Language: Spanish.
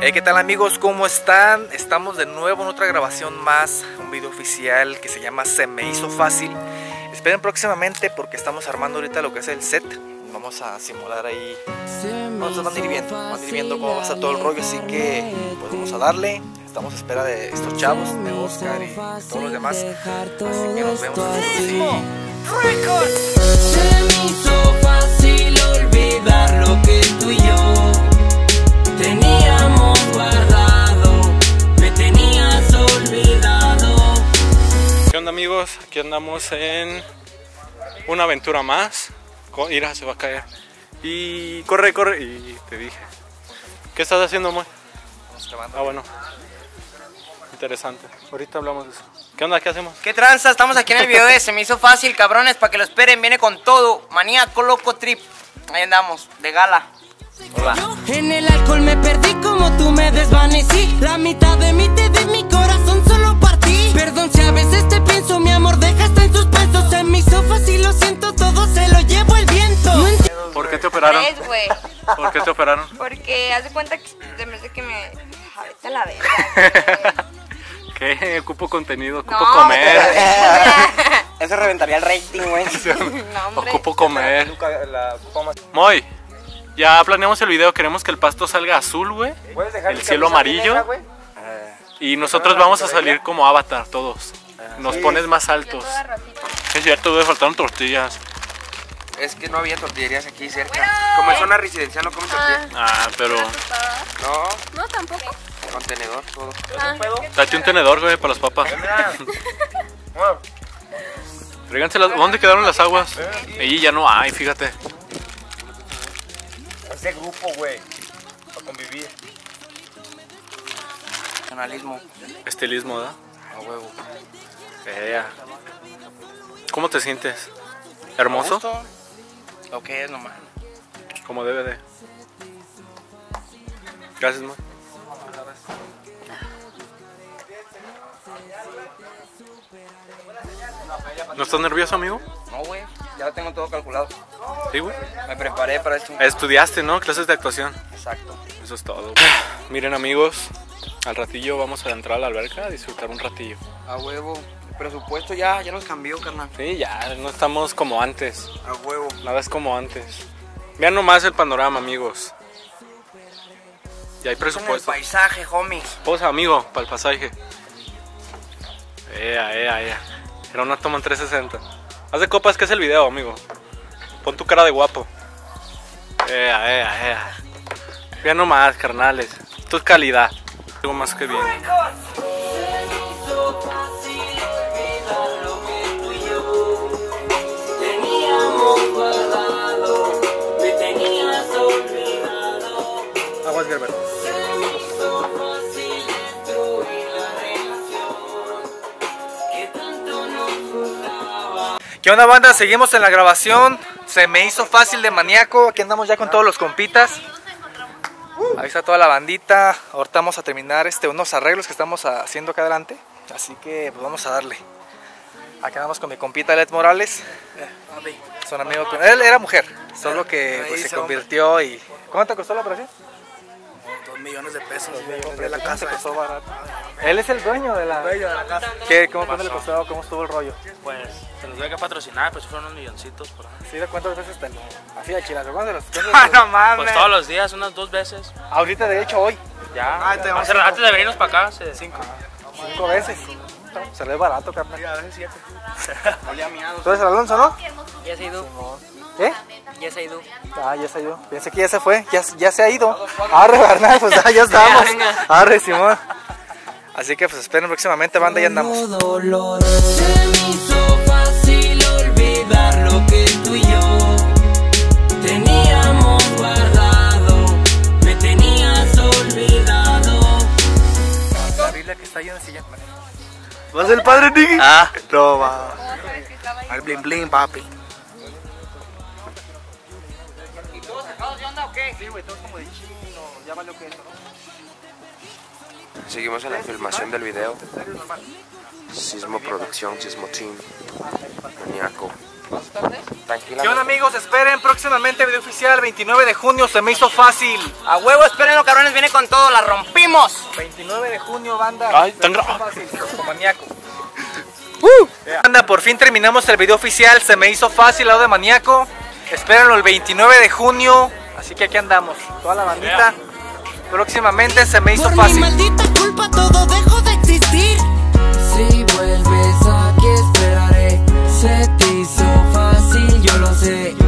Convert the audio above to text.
Hey, ¿qué tal amigos? ¿Cómo están? Estamos de nuevo en otra grabación más, un video oficial que se llama Se Me Hizo Fácil. Esperen próximamente porque estamos armando ahorita lo que es el set. Vamos a simular ahí, van a ir viendo cómo va a estar todo el rollo, así que pues vamos a darle. Estamos a espera de estos chavos, de Oscar y todos los demás, así que nos vemos en el próximo. Se me hizo fácil olvidar lo que tú y yo teníamos guardado, me tenías olvidado. ¿Qué onda amigos? Aquí andamos en una aventura más. Mira, se va a caer. Y corre, corre. Y te dije. ¿Qué estás haciendo, Moy? Ah, bueno. Interesante. Ahorita hablamos de eso. ¿Qué onda? ¿Qué hacemos? ¿Qué tranza? Estamos aquí en el video de Se Me Hizo Fácil, cabrones, para que lo esperen. Viene con todo. Maníaco, loco, trip. Ahí andamos, de gala. Hola. En el alcohol me perdí como tú me desvanecí. La mitad de mí te di, mi corazón solo partí. Perdón si a veces te pienso, mi amor, dejaste en suspenso. Se me hizo fácil, lo siento, todo se lo llevo el viento. ¿Por qué te operaron? Güey. ¿Por qué te operaron? Porque haz de cuenta que de verdad que me... Vete a la verga. ¿Qué? Ocupo contenido, ocupo No, comer. Eso reventaría el rating, güey. No, hombre. Ocupo comer. Moy, ya planeamos el video. Queremos que el pasto salga azul, güey. El cielo amarillo. Y nosotros vamos a salir como Avatar todos. Nos pones más altos. Toda rosita. Es cierto, güey, faltaron tortillas. Es que no había tortillerías aquí cerca. Como es zona residencial, no comen tortillas. Ah, pero... No, No, tampoco. contenedor, todo. Date un tenedor, güey, para las papas. Tráiganse las... ¿Dónde quedaron las aguas? Ahí ya no hay, fíjate. Ese grupo, güey, para convivir. Canalismo. Estilismo, ¿verdad? A huevo. ¿Cómo te sientes? ¿Hermoso? Lo que es nomás. Como debe de. Gracias, man. ¿No estás nervioso, amigo? No, güey. Ya lo tengo todo calculado. Sí, güey. Me preparé para esto. Estudiaste, ¿no? Clases de actuación. Exacto. Eso es todo. Miren, amigos, al ratillo vamos a entrar a la alberca a disfrutar un ratillo. A huevo. El presupuesto ya nos cambió, carnal. Sí, ya no estamos como antes. A huevo. Nada es como antes. Vean nomás el panorama, amigos. Y hay El presupuesto. paisaje, homies. Posa, amigo, para el pasaje. Era una toma en 360. Haz de copas que es el video, amigo. Pon tu cara de guapo. Vean nomás, carnales. Esto es calidad. Algo más que bien. Aguas, Gerber. ¿Qué onda, banda? Seguimos en la grabación. Se Me Hizo Fácil de Maníaco. Aquí andamos ya con todos los compitas. Ahí está toda la bandita. Ahorita vamos a terminar unos arreglos que estamos haciendo acá adelante. Así que pues vamos a darle. Aquí andamos con mi compita Led Morales. Son amigos con él. Era mujer, solo que pues, se convirtió y... ¿Cuánto costó la operación? 2 millones de pesos. Compré la casa, costó barato. Él es el dueño de la casa. ¿Cuánto le costó? ¿Cómo estuvo el rollo? Pues se los tuve que patrocinar, pues fueron unos milloncitos por ahí. ¿Sí de cuántas veces te lo... Así de chilazo? ¿Cuántas No mames. Pues todos los días, unas 2 veces. Ahorita, de hecho, hoy. Ya. Antes de venirnos para acá, hace 5. 5 veces. Se le es barato, carnal. A veces 7. Olía miado. ¿Tú eres el Alonso, no? Ya se ha ido. ¿Qué? Ya se ha ido. Ah, ya se ha ido. Pensé que ya se fue. Ya se ha ido. Arre, carnal, pues ya estamos. Arre, Simón. Así que pues esperen próximamente, banda, ya andamos. Dolor. Se me hizo fácil olvidar lo que tú y yo teníamos guardado, me tenías olvidado. La Biblia que está llena de sillas. ¿Vas el padre, Niki? Ah, No, va. Al bling bling, papi. ¿Y todos sacados de onda o qué? Sí, güey, todos como de chino. Ya valió que eso, ¿no? Seguimos en la filmación del video. Sismo Producción, Sismo Team, Maníaco. Tranquila. ¿Qué onda, amigos? Esperen próximamente video oficial 29 de junio, Se Me Hizo Fácil. A huevo, espérenlo, cabrones, viene con todo, la rompimos. 29 de junio, banda. Ay, Se tan Me Hizo grave. Fácil, como maníaco. Banda, por fin terminamos el video oficial Se Me Hizo Fácil, lado de Maníaco. Espérenlo el 29 de junio. Así que aquí andamos, toda la bandita. Próximamente Se Me Hizo Por Fácil. mi maldita culpa todo dejó de existir. Si vuelves aquí esperaré. Se te hizo fácil, yo lo sé.